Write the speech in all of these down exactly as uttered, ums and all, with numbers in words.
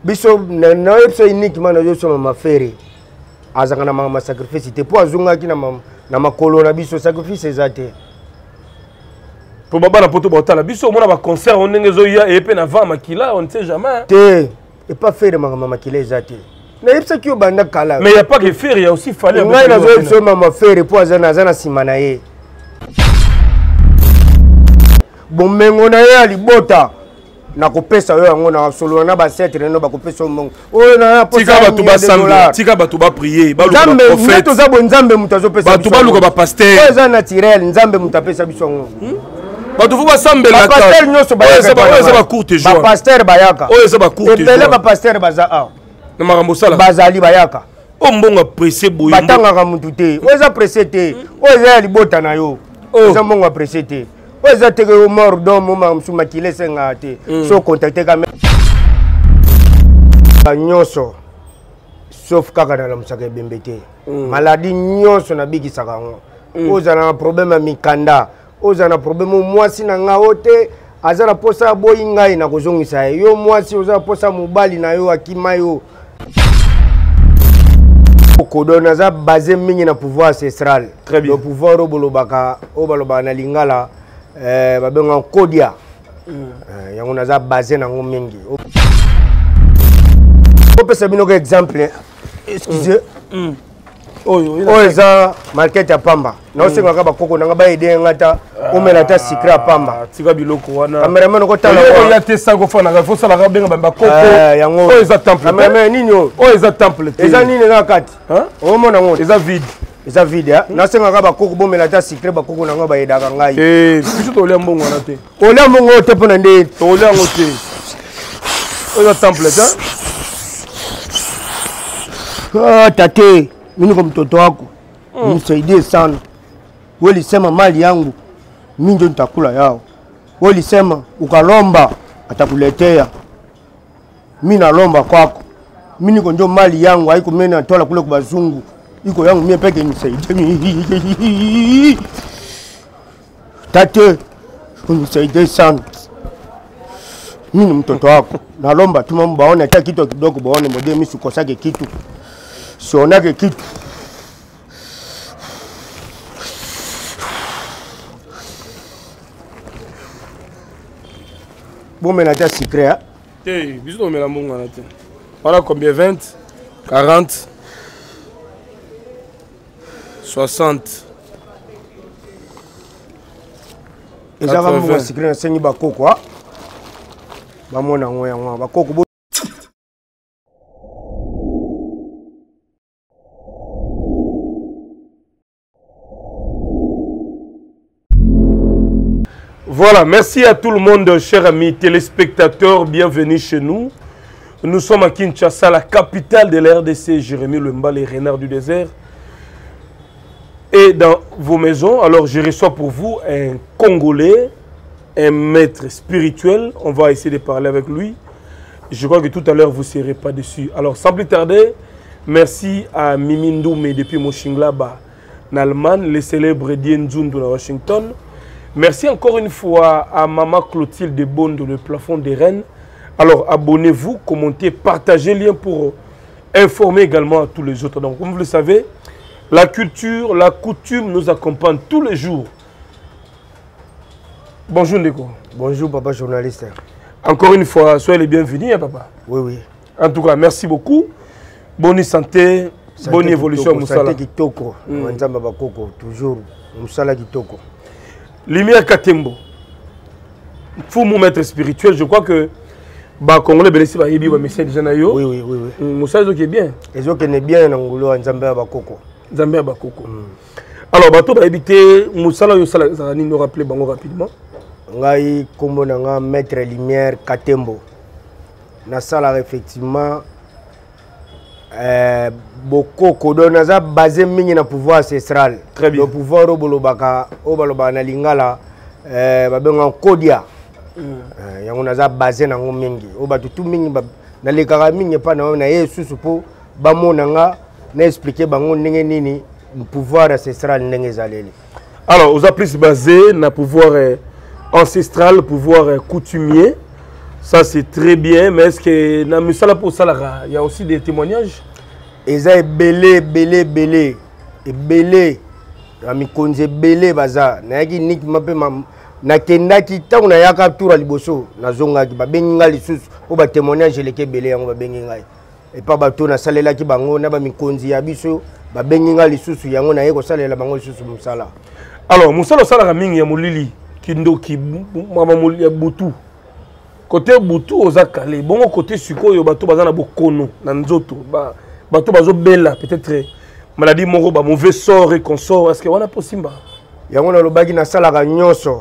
biso na biso uniquement na yo so ma fere azanga na ma sacrifice te po azunga ki na na makolo na biso sacrifice ezate pour baba na poto botala biso mona ba concert on ngezo ya et pe na va makila on ne sait jamais te et pas faire ma makila ezate na yebisa ki obanda kala mais il y a pas que faire il y a aussi fallait ngai na zo biso ma fere po azana azana simana ye bomengo na ye alibota na kopesa yo yango na solo na ba setre no ba kopesa mbongo o na tika batu ba sambla tika batu ba prier ba luka ba prophète to za bo nzambe mutazo pesa batu ba luka ba pasteur o za naturel nzambe mutapesa biso ngo batu fu ba sambela ba pasteur nyoso ba yaka ba za ba courte joie ba pasteur ba yaka o za ba courte joie epele ba pasteur ba za a na makambo sala bazali ba yaka o mbongo pressé boyo batanga ka mutu te o za pressé te o za libota na yo o za mbongo pressé te vous êtes au mort dans mon moment sous ma kile sengate so contacter quand même nyoso sauf kaka na musaka bembete maladie nyoso na biki sakango ozana problème mikanda ozana problème mwasi na ngaote azana posa boyi ngai na kozongisa yo mwasi ozana posa mobali na yo akima yo kodona za basé mingi na pouvoir ancestral le pouvoir obolobaka obalobaka na lingala eh babenga kodia eh yango naza basé nango mingi opesa bino ko exemple excusez oyo oyo za market ya pamba na osenga ka bakoko nanga ba aider ngata omela ta secret ya pamba tika biloko wana cameraman ko tala oyo ya te sango fana ga fo sala ga benga ba koko yango oyo za temple cameraman nini oyo za temple te eza nini na kati hein omona ngo eza vide eza vide hein nasenga ka bakoko bomela ta secret bakoko nanga ba aidaka ngai eh biso to le mbongo wana te olia mbongo te pona nde to le ngo te oyo za temple te ah tate mimi kwa mtoto wako msaidie sana. Wewe ulisema mali yangu mimi ndio nitakula yao. Wewe ulisema ukalomba atakuletea. Mimi nalomba kwako. Mimi niko ndio mali yangu haiko mimi natola kule kwa bazungu. Iko yangu mimi peke nisaidie. Tate unisaidie sana. Mimi ni mtoto wako. Nalomba tu mambo baone hata kitu kidogo baone modeli mimi sikosake kitu. Sionake kitu. Bon, mais la secret. Hein? Hey, bisous, on met la mongue. On a combien? vingt, quarante, soixante. Et ça va me secret, c'est un bako quoi. Maman a un un bako. Voilà, merci à tout le monde, chers amis téléspectateurs, bienvenue chez nous. Nous sommes à Kinshasa, la capitale de la R D C, Jérémy Lemba, les renards du désert. Et dans vos maisons, alors je reçois pour vous un Congolais, un maître spirituel. On va essayer de parler avec lui. Je crois que tout à l'heure, vous ne serez pas dessus. Alors, sans plus tarder, merci à Mimi Ndoumé depuis Mönchengladbach, en Allemagne, le célèbre Dien Zundu à Washington. Merci encore une fois à Maman Clotilde de Bonde, le plafond des Rennes. Alors, abonnez-vous, commentez, partagez le lien pour informer également à tous les autres. Donc, comme vous le savez, la culture, la coutume nous accompagne tous les jours. Bonjour Ndeko. Bonjour papa journaliste. Encore une fois, soyez les bienvenus, hein, papa. Oui, oui. En tout cas, merci beaucoup. Bonne santé, santé bonne évolution, Moussala. Santé kitoko, Nzamba bakoko, toujours Moussala kitoko. Lumière Katembo. Faut mon maître spirituel, je crois que bah Congolais belesi ba yebi ba message déjà na yo. Oui oui oui oui. Moussala qui est bien. Les autres qui est bien na ngolo Nzamba bakoko. Nzamba bakoko. Alors bato ba habiter Moussala yo sala za ni nous rappeler bango rapidement. Ngai kombo na nga maître Lumière Katembo. Na sala effectivement euh bokoko dona za basé mingi na pouvoir ancestral. Très bien. Le pouvoir obolobaka obalobaka na lingala euh babenga kodia. Euh yango naza basé nango mingi. Obatu tu mingi na lekaka mingi pa na na yesusu po bamona nga na expliquer bango ndenge nini pouvoir ancestral ndenge zaleli. Alors, vous avez plus basé na pouvoir euh, ancestral, pouvoir euh, coutumier. Ça c'est très bien, mais est-ce que dans le Musala pour Salara, il y a aussi des témoignages? Et ça est belé, belé, belé. Et belé. Ami konze belé baza. Na yaki nik mape mam. Na kenda ki tangu na yaka tour liboso. Na zonga ki ba benga lisusu. O ba témoignage leke belé yango ba benga. Et pas bato na salela ki bango na ba mikonzi ya biso. Ba benga lisusu yango na yeko salela bango lisusu musala. Alors, Musala Salara mingi ya mulili. Kindoki, mama mulili ya butu. Côté butu oza kale. Bongo côté suko yo bato bazana bokono. Na nzoto. Ba, bato bazo bela. Peut-être maladie moro ba mauvais sort et consort. Est-ce que wana possible? Yango na lobaki na salaka nyonso.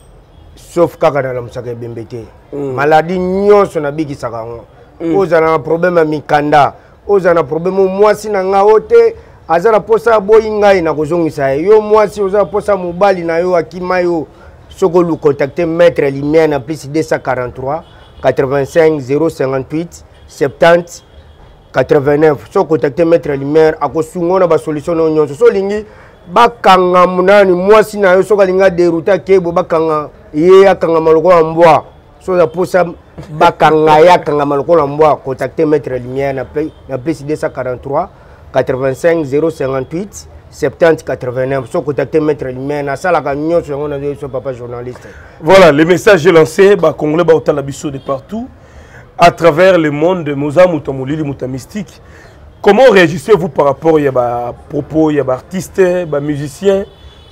Sauf kaka na la musaka bembete. Mm. Maladie nyonso na biki sakango. Mm. Oza na problème ya mikanda. Oza na problème mwasi na ngaote. Azana posa boyi ngai na kozongisa yo mwasi oza posa mobali na yo akima yo soko lu contacter maître Lumière na plus deux cent quarante-trois quatre-vingt-cinq zéro cinquante-huit soixante-dix quatre-vingt-neuf so contacter maître Lumière akosungo na ba solution no nyonso so lingi bakanga munani mwasi na yo soka linga deruta kebo bakanga ye akanga maloko ya mbwa so za posa bakanga ya kanga maloko ya mbwa contacter maître Lumière na na plus deux cent quarante-trois quatre-vingt-cinq zéro cinquante-huit soixante-dix quatre-vingt-neuf. So contacter maître Lumière na sala ka nyonso ngona de so papa journaliste. Voilà, le message est lancé ba congolais ba otala biso de partout à travers le monde de Moza Mutamulili Muta Mystique. Comment réagissez-vous par rapport à ba propos ya ba artistes, ba musiciens?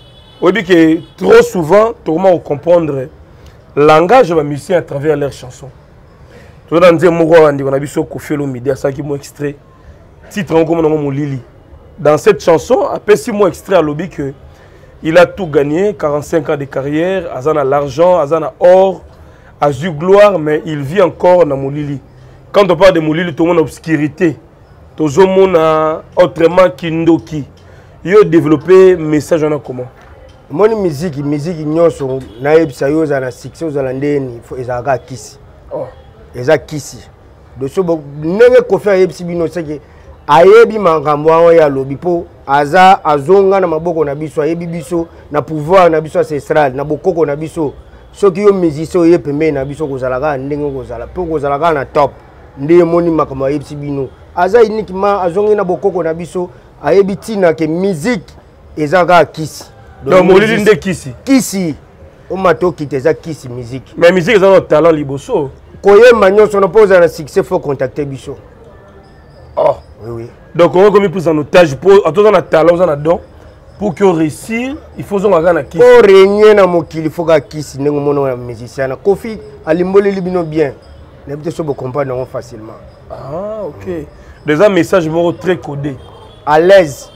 On dit que trop souvent comment comprendre langage ba musiciens à travers leurs chansons. Tout dans dire moko andi on a biso ko felo media ça qui mo extrait. Titre comme mon Lili. Dans cette chanson, après six mois extrait à lobby que il a tout gagné, quarante-cinq ans de carrière, Azan a l'argent, Azan a or, a eu gloire, mais il vit encore dans mon Lili. Quand on parle de mon Lili, tout le monde a obscurité. Tout le monde a autrement Kindoki. Il a développé message en comment? Mon musique, musique nyonso na yebisa yo za na succès aux alandeni, faut ezaka kisi. Oh. Ezaka kisi. De so nenge ko faire yebisi bino seke ayebi mangambo awo ya lobi po aza azonga na maboko na biso ayebi biso na pouvoir na biso ancestral na bokoko na biso soki yo musicien ye pembe na biso kozalaka ndenge kozala po kozalaka na top nde moni makambo ayebisi bino aza uniquement azongi na bokoko na biso ayebi tina ke musique ezaka kisi donc molili nde kisi kisi o matoki teza kisi musique mais musique ezaka na talent liboso koyemba nyonso na poza na succès faut contacter biso. Oh. Oui, oui. Donc on a commis plus en otage pour en tout cas na talent on a don pour que réussir il faut qu'on a kisi. Pour régner na mokili il faut ka kisi nengo mono na musicien na Kofi alimboli libino bien. Ne peut se comprendre facilement. Ah OK. Des un message très codé. À l'aise.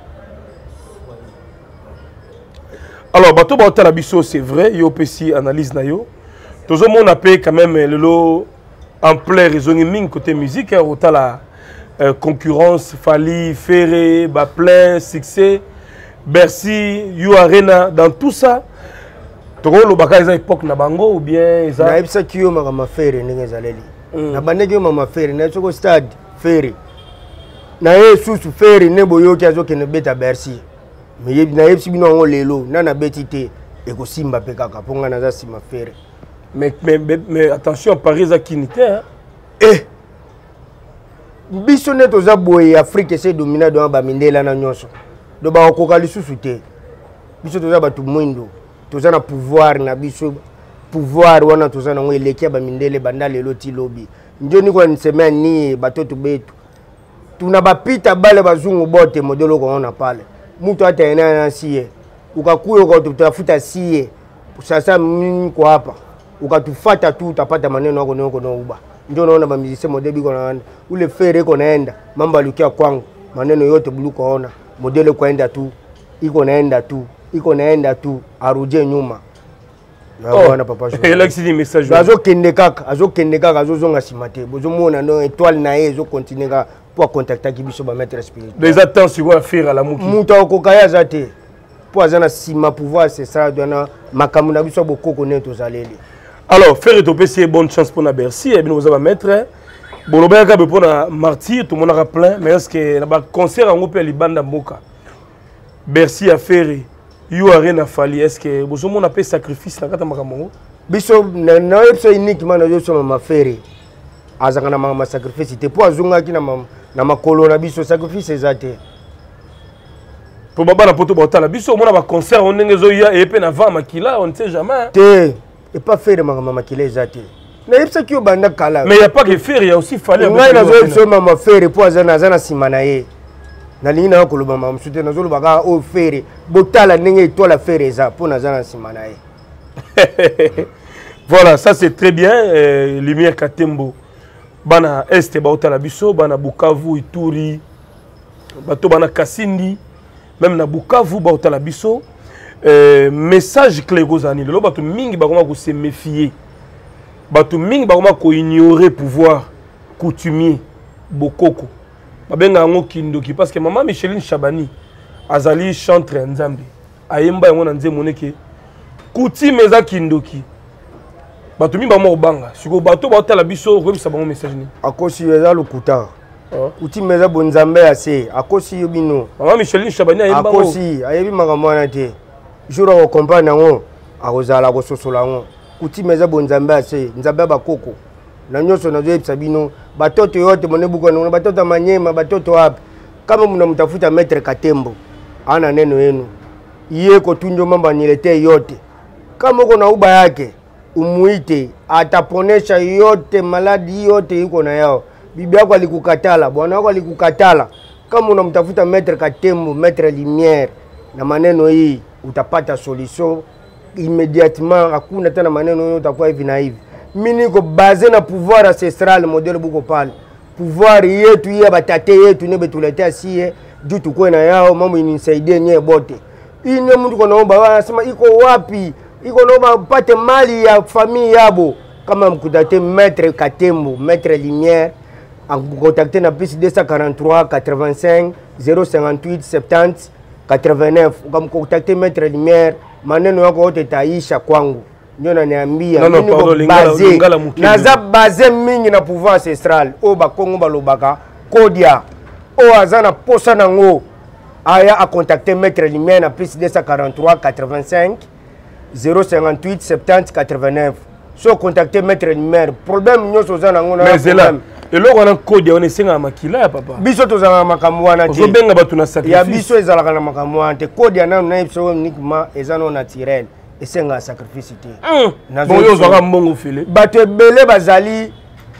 Alors bato ba otala biso c'est vrai yo pesi analyse na yo. Tout le monde a payé quand même le lot en plein raison ming côté musique otala Euh, concurrence, Fali, Ferré, Baplin, Succès, Bercy, You Arena, dans tout ça, tu vois, le bagage à l'époque na bango ou bien ça. Na epsa kiyo mama Ferré ninge zaleli. Na bandeki yo mama Ferré na soko stade Ferré. Na ye susu Ferré ne boyo ki azo kene beta Bercy. Mais ye na epsi bino ngo lelo na na betite e ko simba pe kaka ponga na za sima Ferré. Mais mais mais attention Paris a kinité hein. Eh biso neto za boye Afrique c'est dominé dans ba mindela na nyonso do ba ko kali susute biso toza batu mwindo toza na pouvoir na biso pouvoir wana toza na ngwe lekia ba mindele bandale loti lobby njoni kwa nisema ni batoto betu tuna bapita bale bazungu bote modelo ko ona pale mtu hata ena na sie ukakuyo kwa tutafuta sie sasa mimi kwa hapa ukatufata tu utapata maneno yako noko no uba ndio naona ba musicien modeli ko naenda ule Ferré ko naenda mambo alikia kwangu maneno yote bulu koona modele kwenda tu iko naenda tu iko naenda tu aruje nyuma na oh. Bwana papa et là c'est des messages azo kende kaka azo kende kaka azo zonga simate bozo mona no étoile na ye zo continuer pour contacter ki biso ba maître spirituel des attentions quoi faire à la muki muta ko kaya zate pour azana sima pouvoir c'est ça dona makamu na biso bokoko neto zaleli. Alors, faire et topé, c'est bonne chance pour la Bercy. Et bien, nous allons mettre. Bon, le bien pour la martyr, tout le monde a plein. Mais est-ce que le concert en groupe est Libanda Moka? Bercy a fait. You a rien à fallu. Est-ce que vous avez fait sacrifice dans le Makamongo? biso na biso uniquement na biso mama fere azanga na mama sacrifice te po azunga ki na mama na makolo na biso sacrifice ezate pour baba na poto botala biso mona ba concert on ngezo ya et pe na va makila on ne sait jamais te et pas faire mama makila ezate na yebisa ki obanda kala mais il y a pas que faire il y a aussi fallait ngai na zo biso mama fere po azana azana simana ye na lingi na koloba mama msute na zo lobaka o fere botala ndenge etola fere eza po nazana simana ye. Voilà, ça c'est très bien. Euh, Lumière Katembo. Bana Este Baota Labiso, Bana Bukavu, Ituri, Bato Bana Kassindi, même na Bukavu, Baota Labiso. Euh, message clé Gozani. Le Bato Mingi Bagoma ko se méfier. Bato Mingi Bagoma ko ignorer pouvoir coutumier, Bokoko. Babenga ngo kindoki parce que maman Micheline Chabani, Azali chantre Nzambe. Ayemba yango na nzembo neke. Coutume eza kindoki. Bato mi ba mo banga siko bato ba tala biso ko bisa ba message ni akosi eza lokuta coutume eza bonzambe ase akosi yobino mama Micheline Chabani ayemba akosi ayebi makambo na te jour o comprendre ngo akozala ko sosola ngo coutume eza bonzambe ase nzambe ba koko na nyoso na zo bino batoto yote monebuko na batoto manyema batoto wapi kama mna mtafuta maître Katembo ana neno yenu iye ko tunjo mamba nilete yote kama uko na uba yake umuite ataponesha yote maladi yote iko na yao. Bibi yako alikukatala, bwana wako alikukatala. Kama unamtafuta maître Katembo, maître Lumière na maneno hii utapata solution immédiatement. Hakuna tena maneno yote utakuwa hivi na hivi. Mimi niko basé na pouvoir ancestral modèle buko pale. Pouvoir yetu ya batate yetu nebe tuletea sie juu tukue na yao mambo inisaidie nye bote. Hii ndio mtu konaomba wanasema iko wapi? Iko naomba pate mali ya famille yabo kama mkutate maître Katembo, maître Lumière en contacter na plus deux cent quarante-trois quatre-vingt-cinq zéro cinquante-huit soixante quatre-vingt-neuf comme contacter maître Lumière maneno yako yote taisha kwangu ndio naniambia mimi niko basé naza basé mingi na pouvoir ancestral o ba Kongo balobaka kodia o azana posa nango aya a contacter maître Lumière na plus deux cent quarante-trois quatre-vingt-cinq zéro cinquante-huit soixante quatre-vingt-neuf. So contacter maître Lumière. Problème nyoso zana ngona. Mais c'est là. Et là on a code on est singa makila papa. Biso to zana makamwana te. Zo benga batu na sacrifice. Ya biso ezala kana makamwana te. Code ya na na biso uniquement ezano naturel. Esenga sacrifice te. Bon yo zaka mbongo file. Bato ebele bazali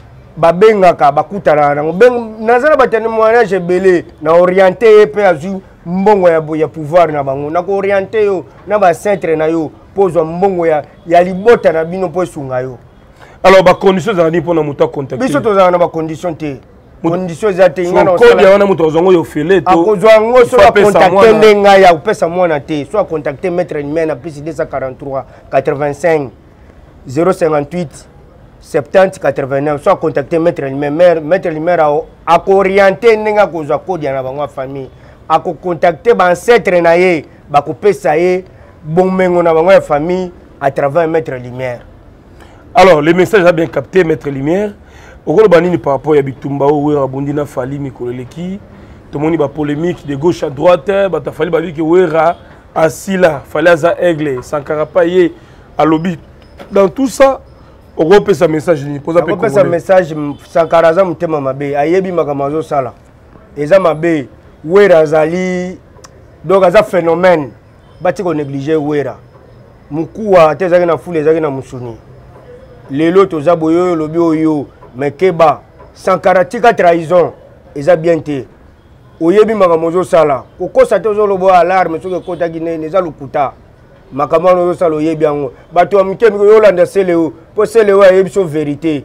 babengaka bakutana na beng nazala batene moyen ebele na orienter pe azu mbongo ya ya pouvoir na bango na ko orienter yo na ba centre na yo pozo mbongo ya ya libota na bino po sunga yo. Alors ba conditions za ni pona muta contacter biso to za na ba condition te conditions za te ngana osala ko ya na muto zongo yo fele to akozwa ngo so contacter ndenga ya upesa mwana te soit contacter maître Lumière na plus deux cent quarante-trois quatre-vingt-cinq zéro cinquante-huit soixante quatre-vingt-neuf soit contacter maître Lumière maître Lumière a ko orienter ndenga kozwa code ya na bango famille a ko contacter ba ancêtre na ye ba ko pesa ye bonmengo na bango ya famille à travers maître Lumière. Alors le message a bien capté maître Lumière. Okolo banini par rapport ya bitumba o wera bondina fali mikoleleki to moni ba polémique de gauche à droite ba ta fali ba vi que wera asila fali aza aigle Sankara paye à lobby dans tout ça on peut sa message ni posa pe ko sa message Sankara za mutema mabe ayebi makamazo sala eza mabe wera zali donc aza phénomène bati ko négliger wera mukuwa tezaki na fule ezaki na musuni lelo toza boyo lobi oyo mekeba Sankara tika trahison eza bien te oyebi makamozo sala kokosa te zo lobo alarme soki kotaki ne eza lukuta makamano zo sala oyebi yango bato ya mike miko yolanda seleo po seleo ayebi so vérité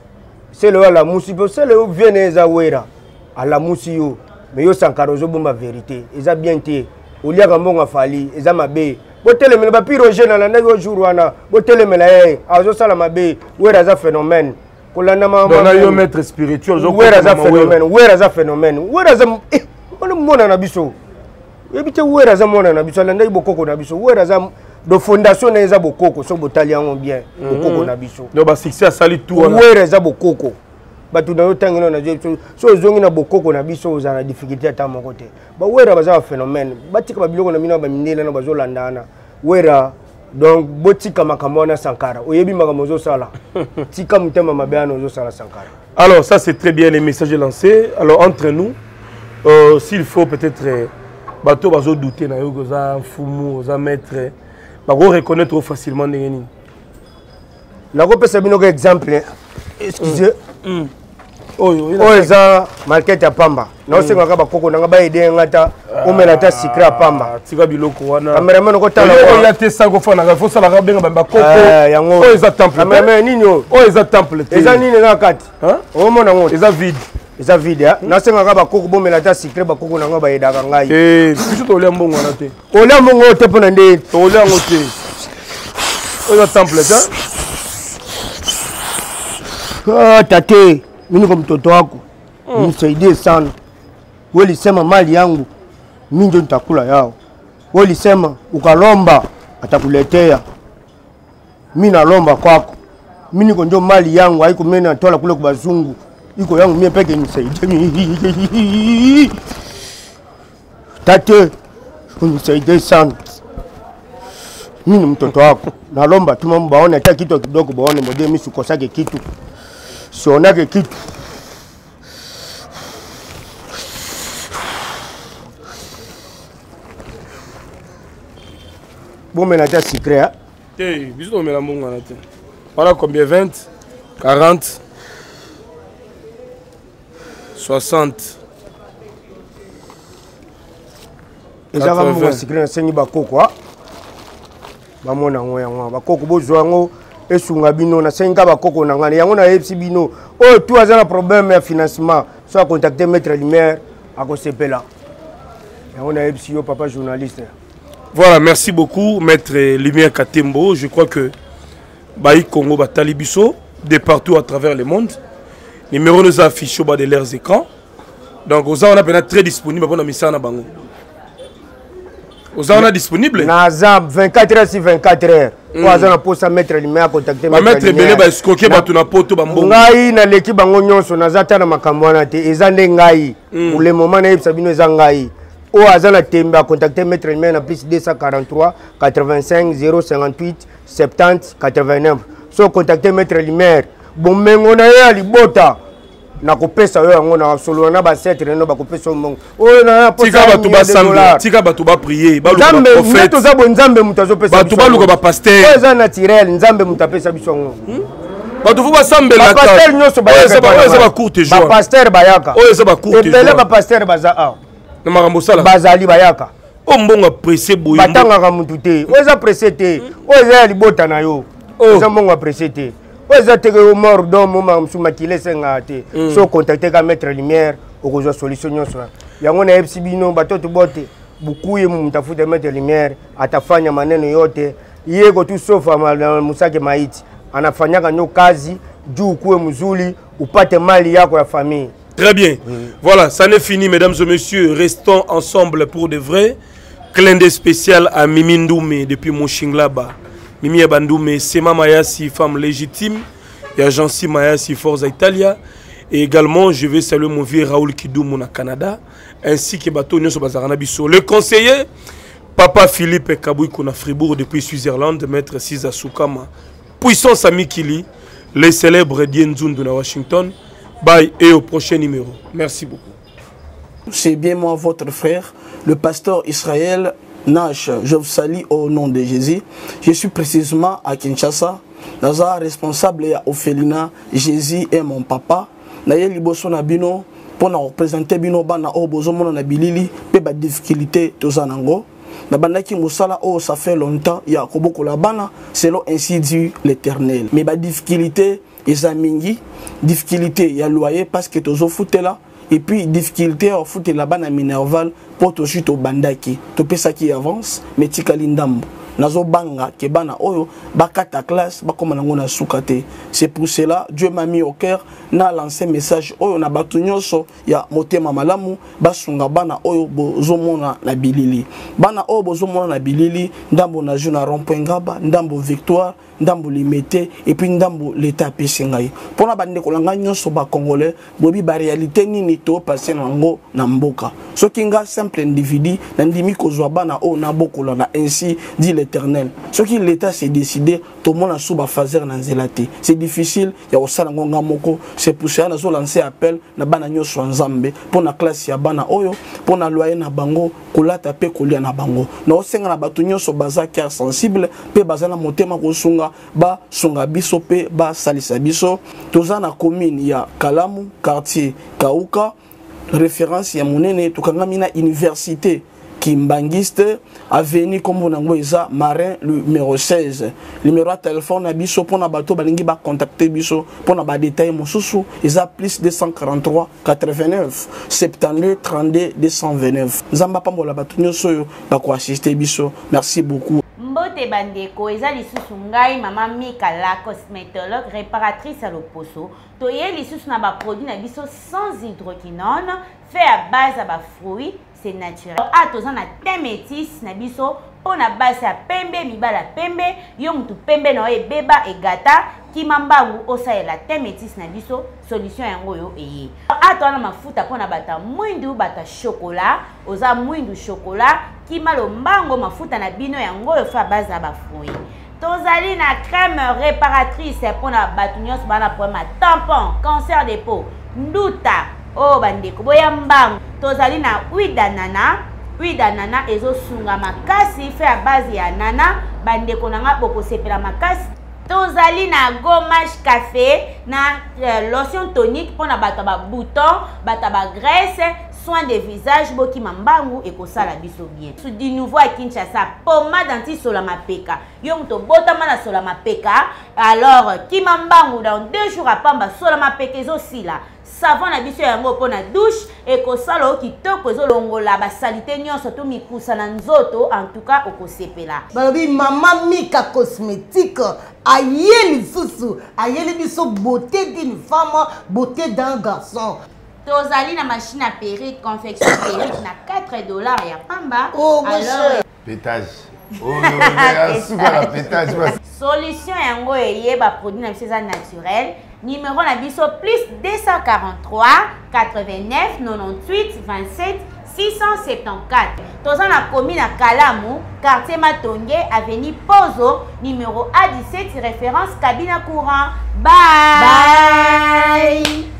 seleo la musi po seleo viene eza wera ala musi yo mais yo Sankara zo bomba vérité eza bien te oliaka mbongo fali eza mabe botelemela ba piroger na landa yo jour wana botelemela eh azo sala mabe wera za phénomène kolanda ma na yo maître spirituel zo wera za phénomène wera za phénomène wera za eh on mona na biso ebite wera za mona na biso landa ibokoko na biso wera za de fondation na eza bokoko so botali yango bien bokoko na biso do ba succès a sali tout wera za bokoko batu na yo tangino na jesu so zongi na bokoko na biso za na difficulté ata moko te ba wera baza phénomène batika ba biloko na mino ba mindela na bazo landana wera Donc botika makambo na Sankara. Oyebi makambo zo sala. Tika mutema mabea zo sala Sankara. Alors ça c'est très bien les messages lancés. Alors entre nous, euh, s'il faut peut-être bateau bazo douter na yo za fumu, za maître, ba go reconnaître trop facilement ndengeni. La go pesa bino exemple. Excusez. Mm. Oh, eza market ya pamba. Na osenga ka bakoko nanga ba aider ngata omela ta secret ya pamba. Tika biloko wana. Cameraman ko tala ko ya te sango fona ga fosa la benga ba bakoko. yango. Oh eza temple. Cameraman nini yo? Oh eza temple. Eza nini na kati? Hein? O mona ngo. Eza vide. Eza vide ya. Na senga ka bakoko bomela ta secret bakoko nanga ba aider ka ngai. Eh, biso to lia mbongo wana te. O lia mbongo te pona nde. To lia ngo te. Oh eza temple ta. Ah tate. Mimi kwa mtoto wako mm. Msaidie sana. Wewe ulisema mali yangu mimi ndio nitakula yao. Wewe ulisema ukalomba atakuletea. Mimi nalomba kwako. Mimi niko ndio mali yangu haiko mimi natola kule kwa bazungu. Iko yangu mimi peke nisaidie. Tate, unisaidie sana. Mimi ni mtoto wako. Nalomba tu mambo baone hata kitu kidogo baone mbona mimi sikosake kitu. Sionake kitu. Bon, mais la secret. Eh, bisous on met la mongue. Voilà combien? Vingt, quarante, soixante. Et ça va me secret c'est bakoko. Ba mona ngoya ngwa bakoko bozwa ngo esunga bino na senga bakoko na ngani yango na F C bino. Oh, tu as un problème de financement. Soit contacter Maître Lumière à Kosepela. Yango na F C yo papa journaliste. Voilà, merci beaucoup, Maître Lumière Katembo. Je crois que Baï Congo Batali Bisso, de partout à travers le monde. Numéro nous affiche au bas de leurs écrans. Donc, aux on a peut-être très disponible pour la mission à Bango. Aux on a disponible. Nazam vingt-quatre heures sur vingt-quatre heures. Aux on a posé à Maître Lumière à contacter Maître Lumière. Maître Belé va escroquer batu na poto bambo. Ngai na leki bango nyonso nazata na makambo wana te ezande ngai. Pour le moment na yebisa bino ezangai. O azana tembe a contacter Maître Lumière na plus deux cent quarante-trois quatre-vingt-cinq zéro cinquante-huit soixante-dix quatre-vingt-neuf. So contacter Maître Lumière. Bon mengo na ye alibota. Na kopesa yo yango na solo na ba sept reno ba kopesa mongo. O na posa tika batu ba sambla, tika batu ba prier, ba luka ba prophète. Nzambe to za nzambe mutazo pesa. Batu ba luka ba pasteur. O za naturel nzambe mutapesa biso ngo. Batu fu ba sambela ka. Ba pasteur nyoso ba yaka. O za ba courte joie. Ba pasteur ba yaka. O za ba courte joie. Ebele ba pasteur baza a. Na makambo sala. Bazali ba yaka. O mbonga pressé boyo. Batanga mutu te. O za pressé te. O za libota na yo. O za mbonga pressé te. Vous êtes mort d'homme, vous êtes so contacter ka Maître Lumière, vous avez solution. Il y a un F C Bino, bateau de botte, beaucoup de gens qui ont Maître Lumière, à ta femme, à manen yote, hier tout sauf à Moussake Maït, en a fanya ka kazi, du coup muzuli, ou pas te mal ya la famille. Très bien. Voilà, ça n'est fini, mesdames et messieurs. Restons ensemble pour de vrai. Clin d'œil spécial à Mimi Ndoumé depuis Monshinglaba. Mimi Abandoumé, Sema Mayasi, femme légitime. Il y a Jansi Mayasi, Forza Italia. Et également, je vais saluer mon vieux Raoul Kidoum au Canada. Ainsi que Bato Nyoso Bazarana Bisso. Le conseiller, Papa Philippe Kabouy Kona Fribourg depuis Suisse-Irlande, Maître Siza Soukama. Puissance Amikili, les célèbres Dienzundu à Washington. Bye et au prochain numéro. Merci beaucoup. C'est bien moi, votre frère, le pasteur Israël Nash. Je vous salue au nom de Jésus. Je suis précisément à Kinshasa. Naza responsable à Ophelina. Jésus est mon papa. Naye liboso na bino pour représenter bino bana o bozomo na bilili pe ba difficulté tozanango. Na bandaki musala o ça fait longtemps ya koboko la bana selon ainsi dit l'Éternel. Mais ba difficulté ezamingi, difficulté ya loyer parce que tozo foutela. Et puis, difficulté à foutre là-bas à Minerval pour tout de suite au bandaki. Tout ça qui avance, mais tikalindambo. Nazo banga, kebana oyo, bakata classe, bakomanangona soukate. C'est pour cela, Dieu m'a mis au cœur, n'a lancé message oyo, na batunyoso, ya motema malamu, basunga bana oyo, bozomona na bilili. Bana oyo, bozomona na bilili, ndambo na juna rompengaba, ndambo victoire, ndambo limité, et puis ndambo l'état pesengai. Pour na bande kolanga nyoso ba congolais, bobi ba réalité nini to passé nango na mboka. So kinga simple individu, nandimi kozwa bana o na bokola na ainsi dit le l'éternel. Ce qui l'État s'est décidé, tout le monde a sous fazer dans zélate. C'est difficile, il y a aussi un ngonga moko, c'est pour ça qu'on a lancé appel na bana nyonso nzambe pour na classe ya bana oyo, pour na loyer na bango, kola tape kolia na bango. Na osenga na batu nyonso baza cœur sensible, pe baza na motema ko sunga ba sunga biso pe ba salisa biso. Toza na commune ya Kalamu, quartier Kauka, référence ya monene tukangami na université Kimbangiste, avenue comme on a Marin, le numéro seize. Le numéro de téléphone à Bisso pour na bateau, balingi ba contacter Bisso pour na ba détail mon sous ils a plus deux cent quarante-trois quatre-vingt-neuf soixante-douze trente-deux deux cent vingt-neuf. Zamba pa mola bato nyoso ba ko assister Bisso. Merci beaucoup. Mbote bandeko eza lisusu ngai mama Mika la cosmétologue réparatrice à l'Oposo. Toye lisusu na ba produit na biso sans hydroquinone fait à base à ba fruits. C'est naturel. Ah, tozan na thé métis na biso pour na base ya pembe mibala pembe yo mutu pembe na e beba e gata kimambangu osa la thé métis na biso solution yango yo eye. Ah, tozan na mafuta pour na bata mwindu bata chocolat oza mwindu chocolat kimalo mbango mafuta na bino yango yo fa base na ba fruits. Tozali na crème réparatrice pour na batu nyos bana problème tampon, cancer des peaux, nduta. Oh bandeko boya mbangu tozali na huile d'anana huile d'anana ezo sunga makasi fait à base ya nana bandeko nanga boko sepela makasi tozali na gommage café na euh, lotion tonique pour na bata ba bouton bata ba graisse soin de visage boki mambangu et kosala biso bien sous du nouveau à Kinshasa pommade anti sola mapeka yo mto botama na sola mapeka alors kimambangu dans deux jours à pamba sola mapeka ezo sila savon na biso yango pona douche et kosala kitoko ezolongola ba salité nyonso to mikusa na nzoto en tout cas okosepela balobi mama Mika cosmétique ayeli susu ayeli biso beauté d'une femme beauté d'un garçon. Tozali na machine à perruque confection perruque na quatre dollars ya pamba. Oh alors pétage. Oh le super la pétage. Solution yango eye ba produit na biso naturel. Numéro na biso plus deux cent quarante-trois quatre-vingt-neuf quatre-vingt-dix-huit vingt-sept six cent soixante-quatorze. Toza na commune à Kalamu, quartier Matonge, avenue Pozo, numéro A dix-sept, référence cabine à courant. Bye. Bye.